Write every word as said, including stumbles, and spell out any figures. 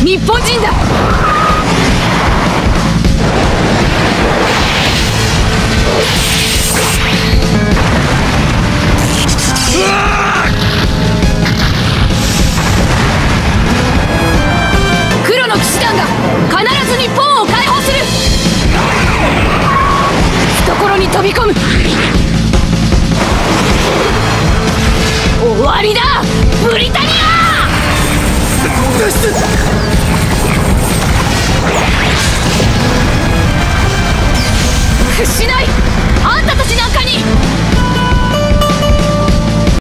日本人だ。黒の騎士団が必ず日本を解放する。懐に飛び込む。終わりだブリタニア。屈しない。あんたたちなんかに